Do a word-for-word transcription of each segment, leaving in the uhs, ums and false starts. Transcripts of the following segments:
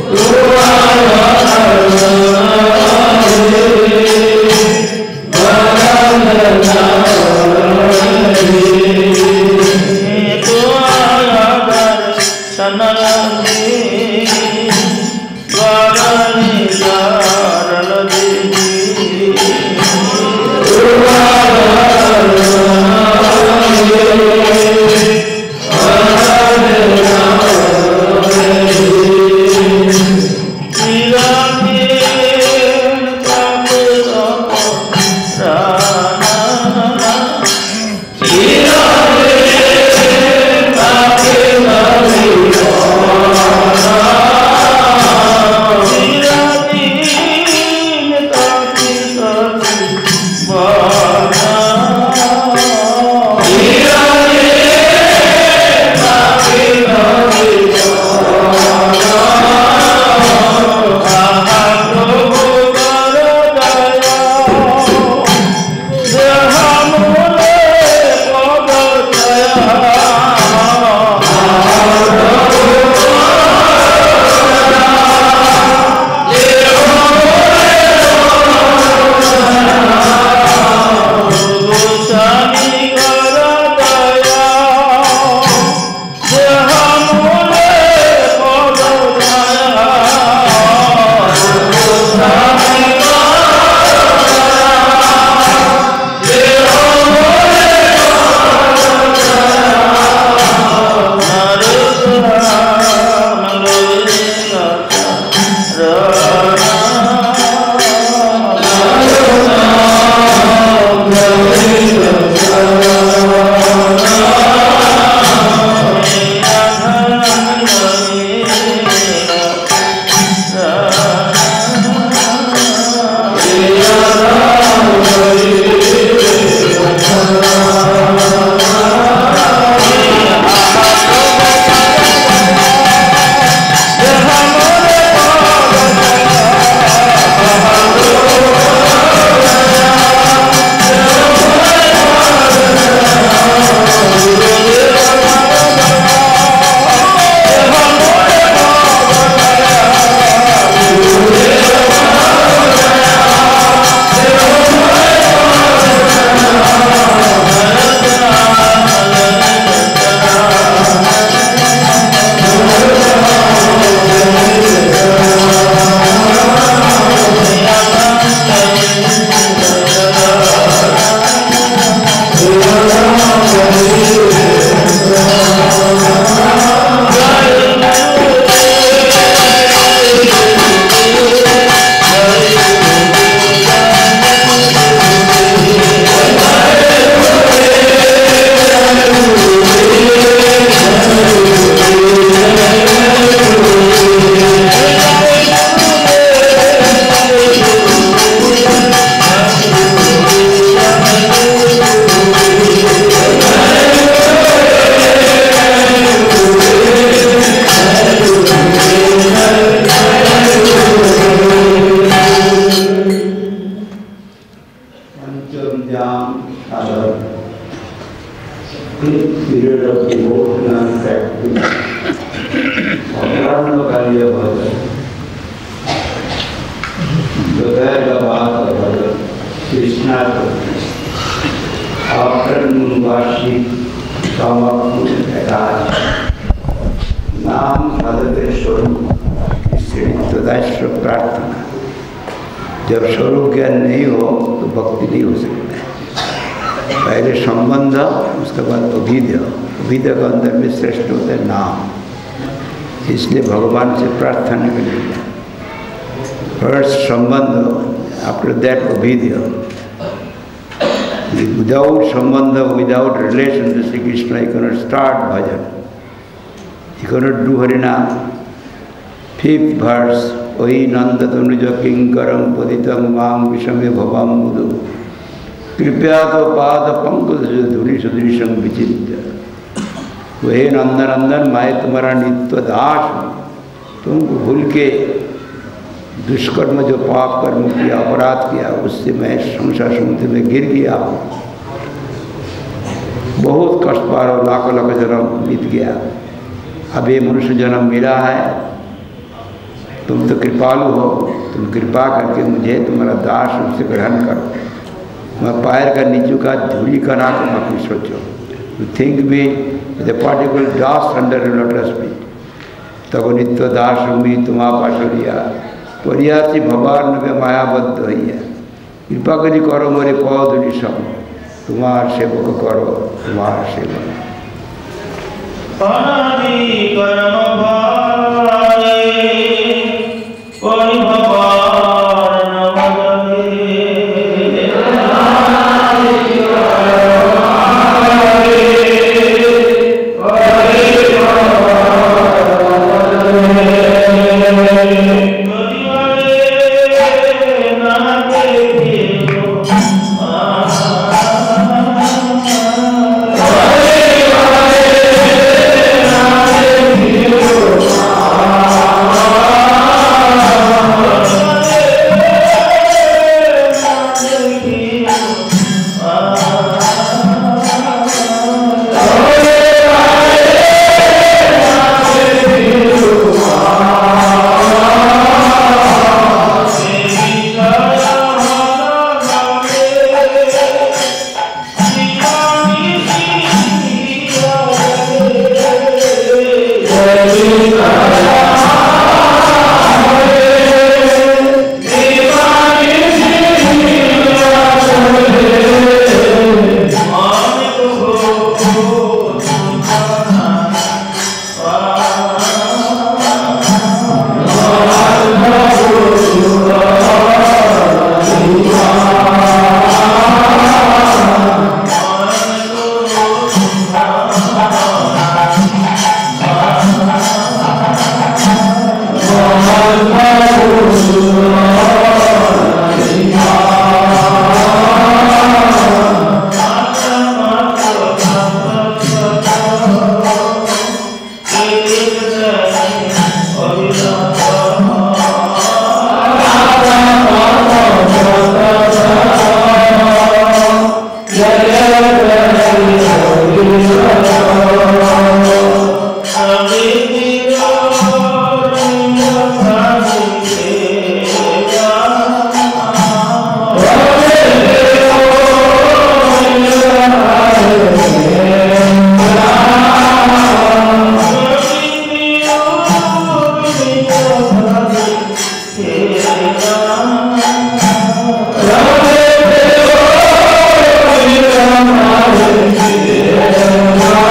इसलिए भगवान से प्रार्थना करिए फर्स्ट संबंध after that obedient. Without sambandha, without relation to Sri Krishna, you cannot start bhajan. You cannot do Harinam. Fifth verse, Oi Nanda Tanuja Kinkaram Paditam Mam Vishame Bhavam Mudu Kripyata Pada Pankaj Dhuri Sudrisham Vichitya. वही नंदन नंदन मैं तुम्हारा नित्य दास हूँ, तुमको भूल के दुष्कर्म जो पाप कर्म किया अपराध किया उससे मैं संसार समुद्र में गिर गया हूँ। बहुत कष्ट पार और लाखों लाखों जन्म बीत गया, अब ये मनुष्य जन्म मिला है, तुम तो कृपालु हो, तुम कृपा करके मुझे तुम्हारा दास रूप से ग्रहण करो। मैं पैर का नीचू का धूली का ना तुम अपनी सोचो। You think me the particular dust under lotus feet. तब नित्य दास रूमी तुम्हारा पाशरिया परियासी भगवान में मायाबद्ध हुई है। कृपा करी करो मोरे पौधुली सब, तुम्हार सेवक करो तुम्हार सेवक। Yeah.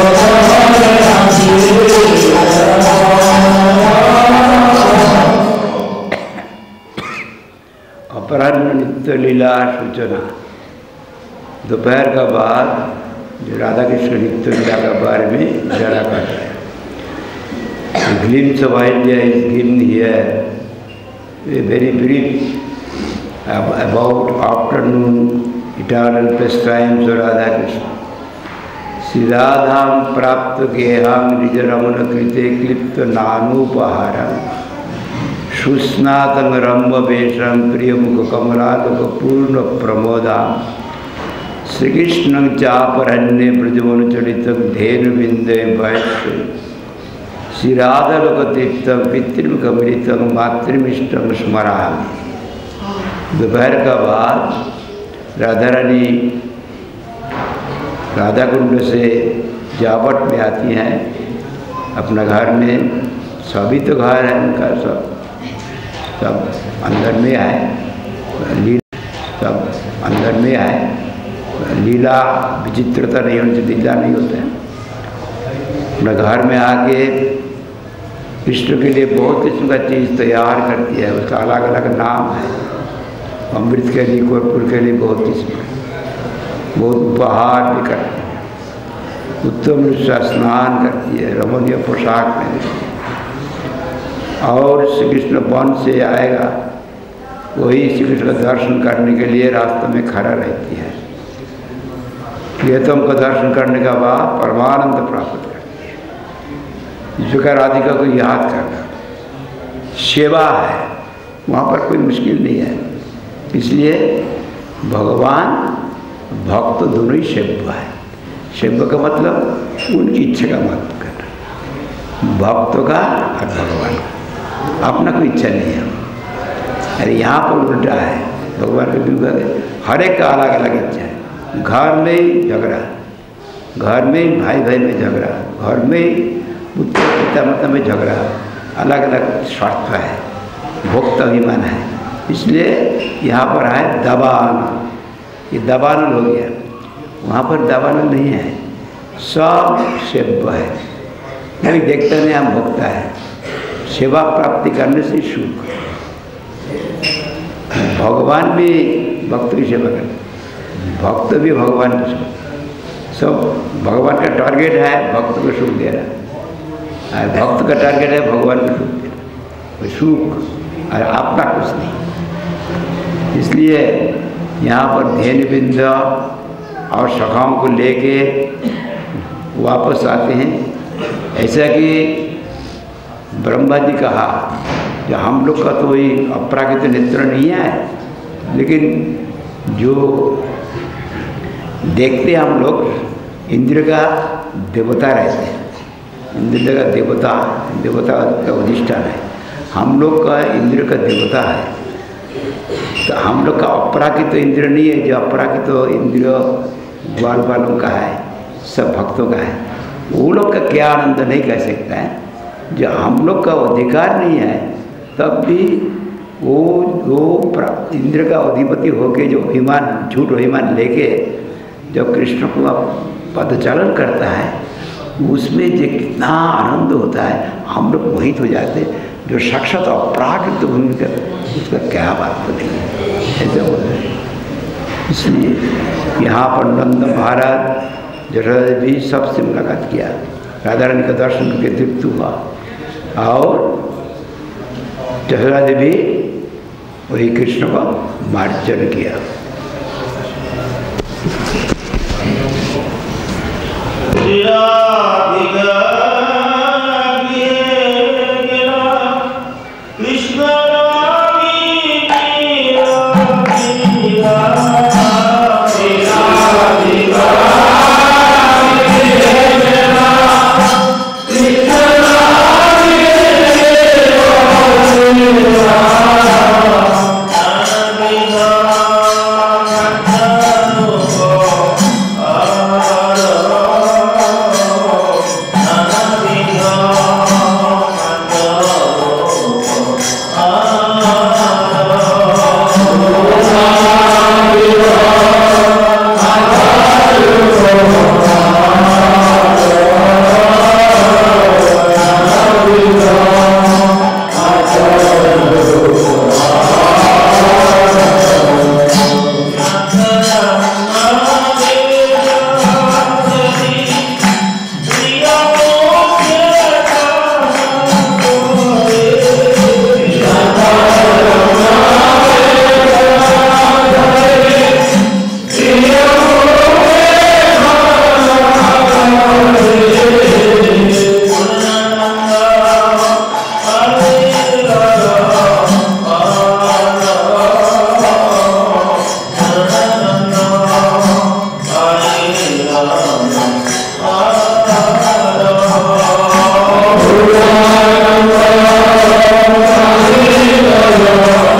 अपराह्न नित्य लीला सूचना, दोपहर का बाद जो राधा कृष्ण नित्य लीला के बारे में जरा करता है। The glimpse of India is given here, a very brief about afternoon eternal pastimes of Radha Krishna. Sri Radham prapta geham nijaramana krite klipta nanupaharam Shusnatang ramba vesham priyamukha kamalaloka purna pramodam Sri Krishnang chaparanye brajavana charitam dhenu vinde vaishya Sri Radha lokatiptam pitrim kamritam matrimishtam smarami. दोपहर का बाद राधा रानी राधा कुंड से जावट में आती हैं अपना घर में। सभी तो घर है उनका, सब सब अंदर में आए लीला, सब अंदर में आए लीला विचित्रता नहीं होती, लीला नहीं होते हैं। अपना घर में आके कृष्ण के लिए बहुत किस्म का चीज़ तैयार करती है, उसका अलग अलग नाम है। अमृत के लिए, कर्पूर के लिए बहुत किस्म, बहुत उपहार भी करती है, उत्तम रूप से स्नान करती है, रमणीय पोशाक में। और श्री कृष्ण वन से आएगा, वही श्री कृष्ण का दर्शन करने के लिए रास्ते में खड़ा रहती है। प्रियतम का दर्शन करने का बाद परमानंद प्राप्त करती है। जिसका राधिका को याद करना सेवा है, वहाँ पर कोई मुश्किल नहीं है। इसलिए भगवान भक्त दोनों ही सेव्य है। सेव्य का मतलब उनकी इच्छा का मत करना, भक्तों का और भगवान का, अपना कोई इच्छा नहीं है। अरे यहाँ पर उल्टा है, भगवान के विवाह हर एक का अलग अलग इच्छा है। घर में ही झगड़ा, घर में ही भाई भाई में झगड़ा, घर में ही पुत्र पिता माता में झगड़ा, अलग अलग स्वार्थ है, भोक्ता अभिमान है। इसलिए यहाँ पर है दबान, ये दबानल हो गया, वहाँ पर दबानल नहीं है, सब सेवा है। नहीं देखता नहीं, हम भोगता है। सेवा प्राप्ति करने से सुख। भगवान भी भक्त की सेवा करते, भक्त भी भगवान की सेवा। सब भगवान का टारगेट है भक्त को सुख देना, और भक्त का टारगेट है भगवान को सुख देना, सुख और अपना कुछ नहीं। इसलिए यहाँ पर धेनु बिंद और सखाओं को लेके वापस आते हैं। ऐसा कि ब्रह्मा जी कहा कि हम लोग का तो वही अपराकृत नेत्र नहीं है, लेकिन जो देखते हम लोग इंद्र का देवता रहते हैं, इंद्र का देवता देवता का अधिष्ठान है। हम लोग का इंद्र का देवता है, तो हम लोग का अपराकृत इंद्र नहीं है। जो अपराकृत इंद्र ग्वाल वालों का है, सब भक्तों का है। वो लोग का क्या आनंद नहीं कह सकता है। जो हम लोग का अधिकार नहीं है, तब भी वो वो इंद्र का अधिपति होके जो अभिमान, झूठ अभिमान लेके जब कृष्ण को पदचालन करता है, उसमें जो कितना आनंद होता है, हम लोग मोहित हो जाते। जो साक्षात अपराकृत भूमि का, उसका क्या बात तो नहीं है, ऐसा बोल रहे हैं। इसलिए यहाँ पर नंद महाराज जशोदा भी सबसे मुलाकात किया, राधा रानी का दर्शन करके तृप्त हुआ, और जशोदा देवी वही कृष्ण का मार्जन किया। Radha Hare